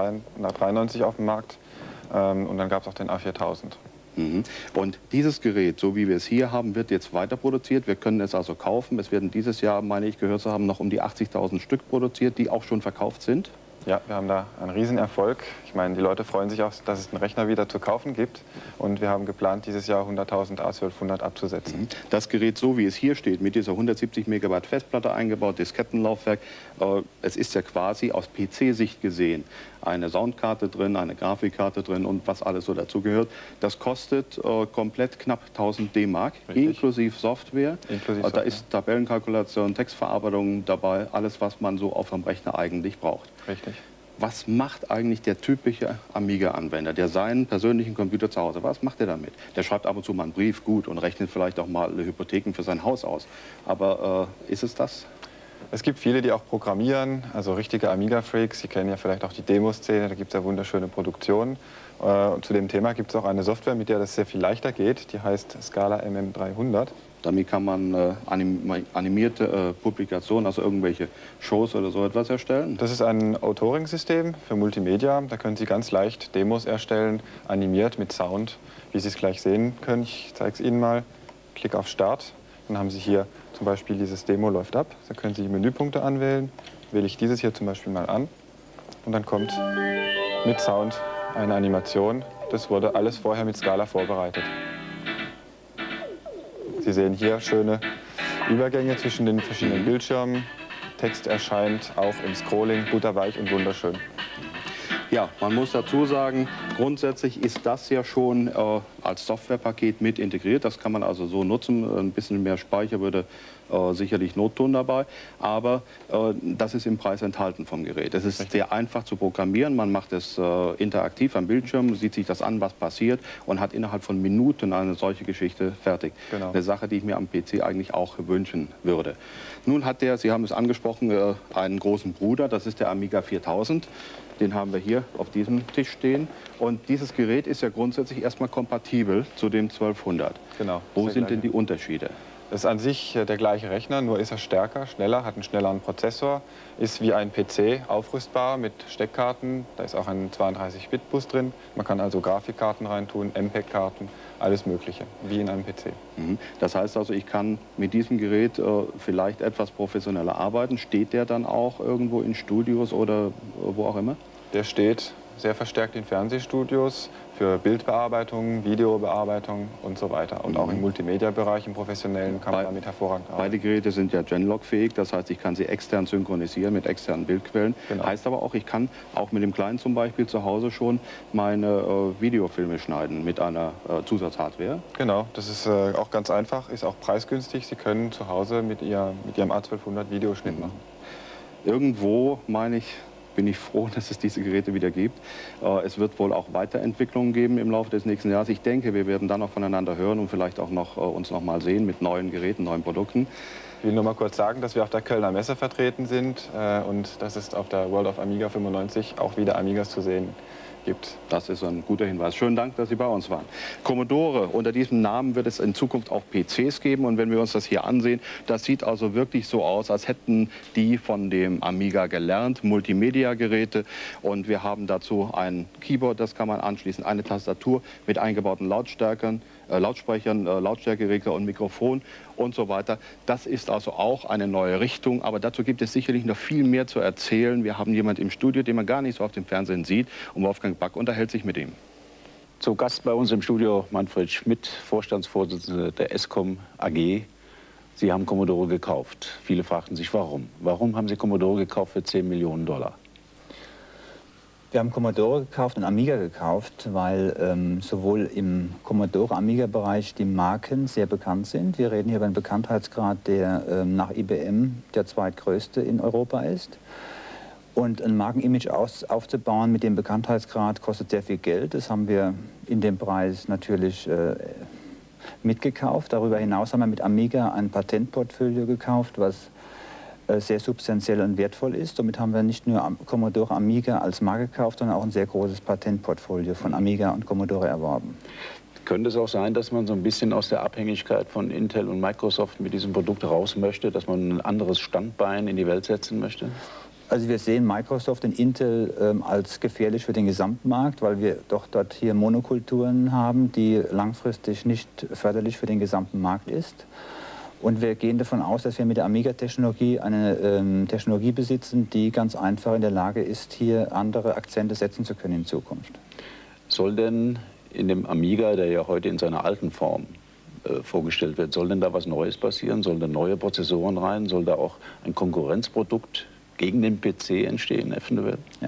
1993 auf den Markt und dann gab es auch den A4000. Und dieses Gerät, so wie wir es hier haben, wird jetzt weiter produziert. Wir können es also kaufen. Es werden dieses Jahr, meine ich gehört zu haben, noch um die 80.000 Stück produziert, die auch schon verkauft sind. Ja, wir haben da einen Riesenerfolg. Ich meine, die Leute freuen sich auch, dass es einen Rechner wieder zu kaufen gibt. Und wir haben geplant, dieses Jahr 100.000 A1200 abzusetzen. Das Gerät, so wie es hier steht, mit dieser 170 Megabyte Festplatte eingebaut, Diskettenlaufwerk, es ist ja quasi aus PC-Sicht gesehen eine Soundkarte drin, eine Grafikkarte drin und was alles so dazu gehört. Das kostet komplett knapp 1000 D-Mark, inklusive Software. Da ist Tabellenkalkulation, Textverarbeitung dabei, alles, was man so auf dem Rechner eigentlich braucht. Richtig. Was macht eigentlich der typische Amiga-Anwender, der seinen persönlichen Computer zu Hause, was macht er damit? Der schreibt ab und zu mal einen Brief, gut, und rechnet vielleicht auch mal Hypotheken für sein Haus aus. Aber ist es das? Es gibt viele, die auch programmieren, also richtige Amiga-Freaks. Sie kennen ja vielleicht auch die Demoszene, da gibt es ja wunderschöne Produktionen. Und zu dem Thema gibt es auch eine Software, mit der das sehr viel leichter geht. Die heißt Scala MM300. Damit kann man animierte Publikationen, also irgendwelche Shows oder so etwas erstellen? Das ist ein Authoring-System für Multimedia. Da können Sie ganz leicht Demos erstellen, animiert mit Sound, wie Sie es gleich sehen können. Ich zeige es Ihnen mal. Klick auf Start. Dann haben Sie hier zum Beispiel dieses Demo läuft ab. Da können Sie Menüpunkte anwählen. Wähle ich dieses hier zum Beispiel mal an. Und dann kommt mit Sound eine Animation. Das wurde alles vorher mit Scala vorbereitet. Sie sehen hier schöne Übergänge zwischen den verschiedenen Bildschirmen. Text erscheint auch im Scrolling butterweich und wunderschön. Ja, man muss dazu sagen, grundsätzlich ist das ja schon als Softwarepaket mit integriert. Das kann man also so nutzen. Ein bisschen mehr Speicher würde sicherlich Not tun dabei. Aber das ist im Preis enthalten vom Gerät. Es ist sehr einfach zu programmieren. Man macht es interaktiv am Bildschirm, sieht sich das an, was passiert und hat innerhalb von Minuten eine solche Geschichte fertig. Genau. Eine Sache, die ich mir am PC eigentlich auch wünschen würde. Nun hat der, Sie haben es angesprochen, einen großen Bruder. Das ist der Amiga 4000. Den haben wir hier auf diesem Tisch stehen. Und dieses Gerät ist ja grundsätzlich erstmal kompatibel zu dem 1200. Genau. Wo sind denn die Unterschiede? Das ist an sich der gleiche Rechner, nur ist er stärker, schneller, hat einen schnelleren Prozessor, ist wie ein PC aufrüstbar mit Steckkarten. Da ist auch ein 32-Bit-Bus drin. Man kann also Grafikkarten reintun, MPEG-Karten, alles Mögliche, wie in einem PC. Das heißt also, ich kann mit diesem Gerät vielleicht etwas professioneller arbeiten. Steht der dann auch irgendwo in Studios oder wo auch immer? Der steht sehr verstärkt in Fernsehstudios für Bildbearbeitung, Videobearbeitung und so weiter. Und auch im Multimedia-Bereich, im professionellen, kann man damit hervorragend arbeiten. Beide Geräte sind ja Genlock-fähig, das heißt, ich kann sie extern synchronisieren mit externen Bildquellen. Genau. Heißt aber auch, ich kann auch mit dem Kleinen zum Beispiel zu Hause schon meine Videofilme schneiden mit einer Zusatzhardware. Genau, das ist auch ganz einfach, ist auch preisgünstig. Sie können zu Hause mit Ihrem A1200 Videoschnitt machen. Irgendwo, meine ich, bin ich froh, dass es diese Geräte wieder gibt. Es wird wohl auch Weiterentwicklungen geben im Laufe des nächsten Jahres. Ich denke, wir werden dann noch voneinander hören und vielleicht auch noch, uns noch mal sehen mit neuen Geräten, neuen Produkten. Ich will nur mal kurz sagen, dass wir auf der Kölner Messe vertreten sind und dass es auf der World of Amiga 95 auch wieder Amigas zu sehen gibt. Das ist ein guter Hinweis. Schönen Dank, dass Sie bei uns waren. Commodore, unter diesem Namen wird es in Zukunft auch PCs geben. Und wenn wir uns das hier ansehen, das sieht also wirklich so aus, als hätten die von dem Amiga gelernt. Multimedia-Geräte. Und wir haben dazu ein Keyboard, das kann man anschließen, eine Tastatur mit eingebauten Lautsprechern, Lautstärkeregler und Mikrofon und so weiter. Das ist also auch eine neue Richtung, aber dazu gibt es sicherlich noch viel mehr zu erzählen. Wir haben jemanden im Studio, den man gar nicht so auf dem Fernsehen sieht, und Wolfgang Back unterhält sich mit ihm. Zu Gast bei uns im Studio Manfred Schmidt, Vorstandsvorsitzender der Escom AG. Sie haben Commodore gekauft. Viele fragten sich, warum? Warum haben Sie Commodore gekauft für 10 Millionen $? Wir haben Commodore gekauft und Amiga gekauft, weil sowohl im Commodore-Amiga-Bereich die Marken sehr bekannt sind. Wir reden hier über einen Bekanntheitsgrad, der nach IBM der zweitgrößte in Europa ist. Und ein Markenimage aufzubauen mit dem Bekanntheitsgrad kostet sehr viel Geld. Das haben wir in dem Preis natürlich mitgekauft. Darüber hinaus haben wir mit Amiga ein Patentportfolio gekauft, was sehr substanziell und wertvoll ist. Somit haben wir nicht nur Commodore Amiga als Marke gekauft, sondern auch ein sehr großes Patentportfolio von Amiga und Commodore erworben. Könnte es auch sein, dass man so ein bisschen aus der Abhängigkeit von Intel und Microsoft mit diesem Produkt raus möchte, dass man ein anderes Standbein in die Welt setzen möchte? Also wir sehen Microsoft und Intel als gefährlich für den Gesamtmarkt, weil wir doch dort hier Monokulturen haben, die langfristig nicht förderlich für den gesamten Markt ist. Und wir gehen davon aus, dass wir mit der Amiga-Technologie eine Technologie besitzen, die ganz einfach in der Lage ist, hier andere Akzente setzen zu können in Zukunft. Soll denn in dem Amiga, der ja heute in seiner alten Form vorgestellt wird, soll denn da was Neues passieren? Sollen da neue Prozessoren rein? Soll da auch ein Konkurrenzprodukt gegen den PC entstehen, eventuell? Ja.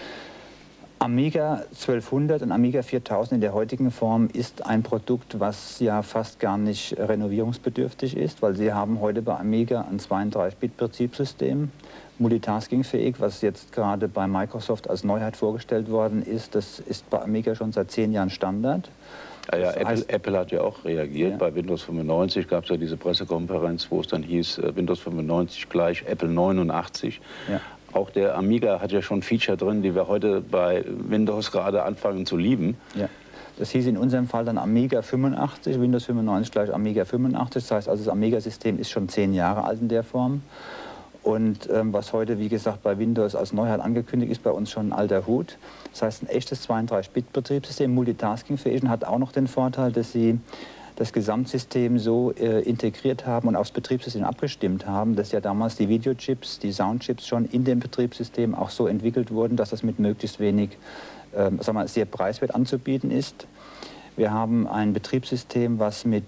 Amiga 1200 und Amiga 4000 in der heutigen Form ist ein Produkt, was ja fast gar nicht renovierungsbedürftig ist, weil Sie haben heute bei Amiga ein 32-Bit-Betriebssystem, multitaskingfähig, was jetzt gerade bei Microsoft als Neuheit vorgestellt worden ist. Das ist bei Amiga schon seit 10 Jahren Standard. Ja, Apple hat ja auch reagiert. Ja. Bei Windows 95 gab es ja diese Pressekonferenz, wo es dann hieß, Windows 95 gleich Apple 89. Ja. Auch der Amiga hat ja schon Feature drin, die wir heute bei Windows gerade anfangen zu lieben. Ja. Das hieß in unserem Fall dann Amiga 85, Windows 95 gleich Amiga 85. Das heißt also, das Amiga-System ist schon 10 Jahre alt in der Form. Und was heute, wie gesagt, bei Windows als Neuheit angekündigt ist, bei uns schon ein alter Hut. Das heißt, ein echtes 32-Bit-Betriebssystem, multitaskingfähig, und hat auch noch den Vorteil, dass Sie das Gesamtsystem so integriert haben und aufs Betriebssystem abgestimmt haben, dass ja damals die Videochips, die Soundchips schon in dem Betriebssystem auch so entwickelt wurden, dass das mit möglichst wenig, sehr preiswert anzubieten ist. Wir haben ein Betriebssystem, was mit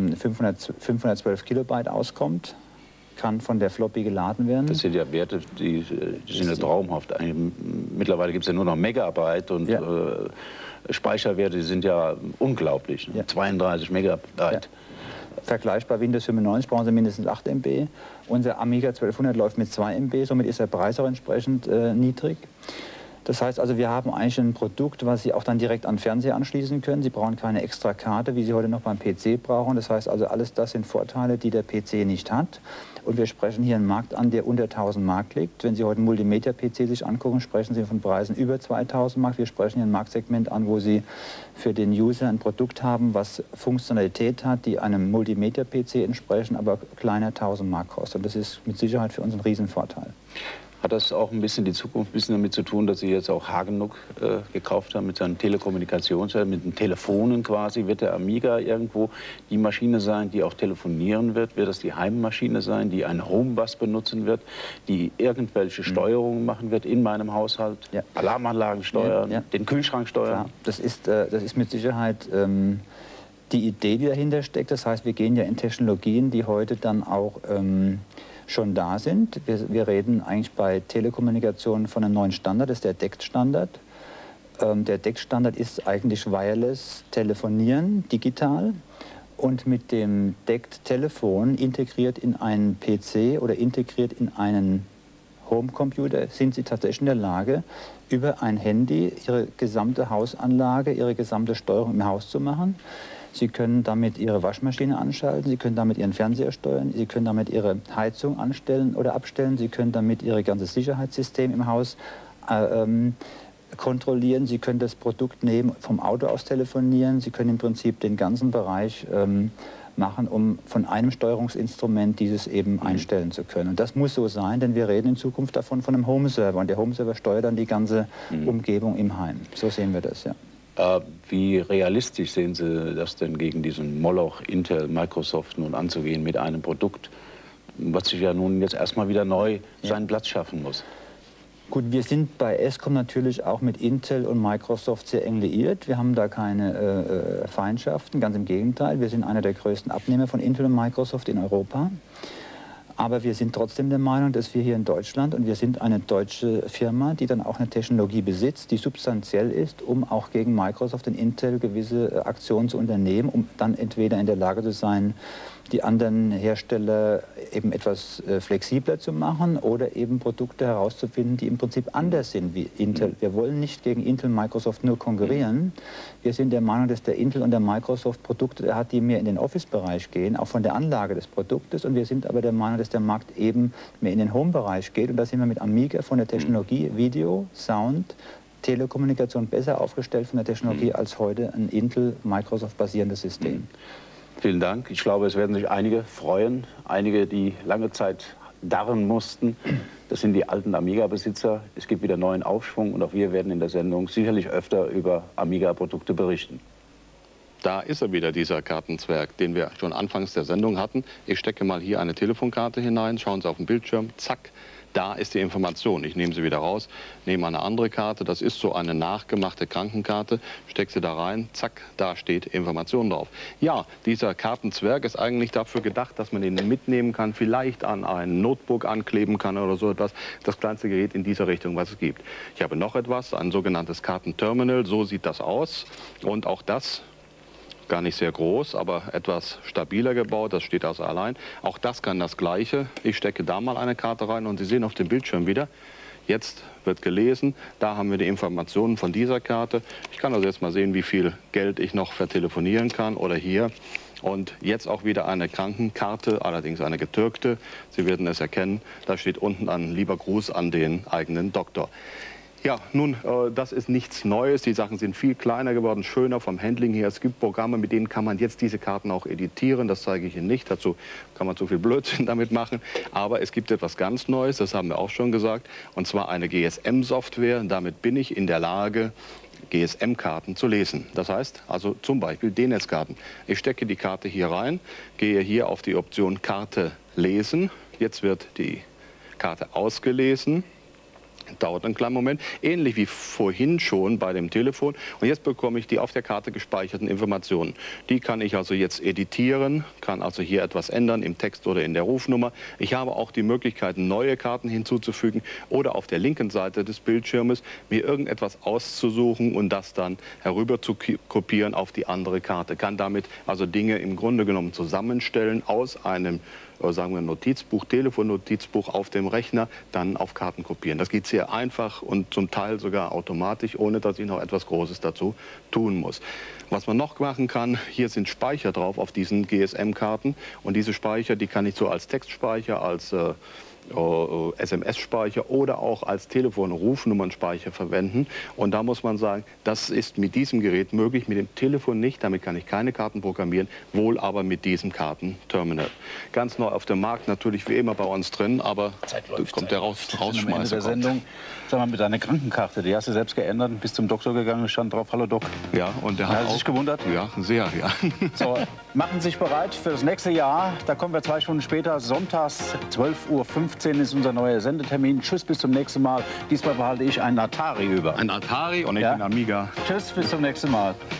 512 Kilobyte auskommt, kann von der Floppy geladen werden. Das sind ja Werte, die sind ja traumhaft. Mittlerweile gibt es ja nur noch Megabyte und ja. Speicherwerte, die sind ja unglaublich. Ja. 32 Megabyte. Ja. Vergleichbar Windows 95 brauchen Sie mindestens 8 MB. Unser Amiga 1200 läuft mit 2 MB, somit ist der Preis auch entsprechend niedrig. Das heißt also, wir haben eigentlich ein Produkt, was Sie auch dann direkt an den Fernseher anschließen können. Sie brauchen keine extra Karte, wie Sie heute noch beim PC brauchen. Das heißt also, alles das sind Vorteile, die der PC nicht hat. Und wir sprechen hier einen Markt an, der unter 1000 Mark liegt. Wenn Sie heute einen Multimedia-PC sich angucken, sprechen Sie von Preisen über 2000 Mark. Wir sprechen hier ein Marktsegment an, wo Sie für den User ein Produkt haben, was Funktionalität hat, die einem Multimedia-PC entsprechen, aber kleiner 1000 Mark kostet. Und das ist mit Sicherheit für uns ein Riesenvorteil. Hat das auch ein bisschen die Zukunft ein bisschen damit zu tun, dass Sie jetzt auch Hagenuk gekauft haben mit seinen Telekommunikationen, mit den Telefonen quasi? Wird der Amiga irgendwo die Maschine sein, die auch telefonieren wird? Wird das die Heimmaschine sein, die einen Homebus benutzen wird, die irgendwelche Steuerungen machen wird in meinem Haushalt? Ja. Alarmanlagen steuern, den Kühlschrank steuern? Ja, das ist mit Sicherheit die Idee, die dahinter steckt. Das heißt, wir gehen ja in Technologien, die heute dann auch schon da sind. Wir reden eigentlich bei Telekommunikation von einem neuen Standard, das ist der DECT-Standard. Der DECT-Standard ist eigentlich Wireless Telefonieren, digital. Und mit dem DECT-Telefon integriert in einen PC oder integriert in einen Homecomputer sind Sie tatsächlich in der Lage, über ein Handy Ihre gesamte Hausanlage, Ihre gesamte Steuerung im Haus zu machen. Sie können damit Ihre Waschmaschine anschalten, Sie können damit Ihren Fernseher steuern, Sie können damit Ihre Heizung anstellen oder abstellen, Sie können damit Ihr ganzes Sicherheitssystem im Haus kontrollieren, Sie können das Produkt nehmen, vom Auto aus telefonieren, Sie können im Prinzip den ganzen Bereich machen, um von einem Steuerungsinstrument dieses eben einstellen zu können. Und das muss so sein, denn wir reden in Zukunft davon von einem Home-Server und der Home-Server steuert dann die ganze Umgebung im Heim. So sehen wir das, ja. Wie realistisch sehen Sie das denn, gegen diesen Moloch Intel, Microsoft nun anzugehen mit einem Produkt, was sich ja nun jetzt erstmal wieder neu seinen Platz schaffen muss? Gut, wir sind bei Escom natürlich auch mit Intel und Microsoft sehr eng liiert. Wir haben da keine Feindschaften, ganz im Gegenteil. Wir sind einer der größten Abnehmer von Intel und Microsoft in Europa. Aber wir sind trotzdem der Meinung, dass wir hier in Deutschland, und wir sind eine deutsche Firma, die dann auch eine Technologie besitzt, die substanziell ist, um auch gegen Microsoft und Intel gewisse Aktionen zu unternehmen, um dann entweder in der Lage zu sein, die anderen Hersteller eben etwas flexibler zu machen oder eben Produkte herauszufinden, die im Prinzip anders sind wie Intel. Wir wollen nicht gegen Intel und Microsoft nur konkurrieren. Wir sind der Meinung, dass der Intel und der Microsoft Produkte hat, die mehr in den Office-Bereich gehen, auch von der Anlage des Produktes. Und wir sind aber der Meinung, dass der Markt eben mehr in den Home-Bereich geht. Und da sind wir mit Amiga von der Technologie Video, Sound, Telekommunikation besser aufgestellt von der Technologie als heute ein Intel-Microsoft-basierendes System. Vielen Dank. Ich glaube, es werden sich einige freuen, einige, die lange Zeit darren mussten. Das sind die alten Amiga-Besitzer. Es gibt wieder neuen Aufschwung und auch wir werden in der Sendung sicherlich öfter über Amiga-Produkte berichten. Da ist er wieder, dieser Kartenzwerg, den wir schon anfangs der Sendung hatten. Ich stecke mal hier eine Telefonkarte hinein, schauen Sie auf den Bildschirm, zack. Da ist die Information. Ich nehme sie wieder raus, nehme eine andere Karte. Das ist so eine nachgemachte Krankenkarte. Stecke sie da rein, zack, da steht Information drauf. Ja, dieser Kartenzwerg ist eigentlich dafür gedacht, dass man ihn mitnehmen kann, vielleicht an ein Notebook ankleben kann oder so etwas. Das kleinste Gerät in dieser Richtung, was es gibt. Ich habe noch etwas, ein sogenanntes Kartenterminal. So sieht das aus. Und auch das gar nicht sehr groß, aber etwas stabiler gebaut. Das steht also allein. Auch das kann das Gleiche. Ich stecke da mal eine Karte rein und Sie sehen auf dem Bildschirm wieder, jetzt wird gelesen. Da haben wir die Informationen von dieser Karte. Ich kann also jetzt mal sehen, wie viel Geld ich noch vertelefonieren kann oder hier. Und jetzt auch wieder eine Krankenkarte, allerdings eine getürkte. Sie werden es erkennen. Da steht unten ein lieber Gruß an den eigenen Doktor. Ja, nun, das ist nichts Neues. Die Sachen sind viel kleiner geworden, schöner vom Handling her. Es gibt Programme, mit denen kann man jetzt diese Karten auch editieren. Das zeige ich Ihnen nicht. Dazu kann man zu viel Blödsinn damit machen. Aber es gibt etwas ganz Neues, das haben wir auch schon gesagt. Und zwar eine GSM-Software. Damit bin ich in der Lage, GSM-Karten zu lesen. Das heißt also zum Beispiel D-Netz-Karten. Ich stecke die Karte hier rein, gehe hier auf die Option Karte lesen. Jetzt wird die Karte ausgelesen. Dauert einen kleinen Moment, ähnlich wie vorhin schon bei dem Telefon. Und jetzt bekomme ich die auf der Karte gespeicherten Informationen. Die kann ich also jetzt editieren, kann also hier etwas ändern im Text oder in der Rufnummer. Ich habe auch die Möglichkeit, neue Karten hinzuzufügen oder auf der linken Seite des Bildschirmes mir irgendetwas auszusuchen und das dann herüber zu kopieren auf die andere Karte. Kann damit also Dinge im Grunde genommen zusammenstellen aus einem sagen wir, Notizbuch, Telefonnotizbuch auf dem Rechner, dann auf Karten kopieren. Das geht sehr einfach und zum Teil sogar automatisch, ohne dass ich noch etwas Großes dazu tun muss. Was man noch machen kann, hier sind Speicher drauf auf diesen GSM-Karten und diese Speicher, die kann ich so als Textspeicher, als SMS-Speicher oder auch als Telefon-Rufnummernspeicher verwenden. Und da muss man sagen, das ist mit diesem Gerät möglich, mit dem Telefon nicht. Damit kann ich keine Karten programmieren, wohl aber mit diesem Kartenterminal. Ganz neu auf dem Markt, natürlich wie immer bei uns drin, aber kommt der Rausschmeißer. Der Sendung, sag mal, mit deiner Krankenkarte, die hast du selbst geändert, bist zum Doktor gegangen, stand drauf, hallo Doc. Ja, und der hat sich gewundert? Ja, sehr, ja. So, machen Sie sich bereit für das nächste Jahr. Da kommen wir 2 Stunden später, sonntags 12:15 Uhr ist unser neuer Sendetermin. Tschüss, bis zum nächsten Mal. Diesmal behalte ich einen Atari über. Ein Atari und ich bin Amiga. Tschüss, bis zum nächsten Mal.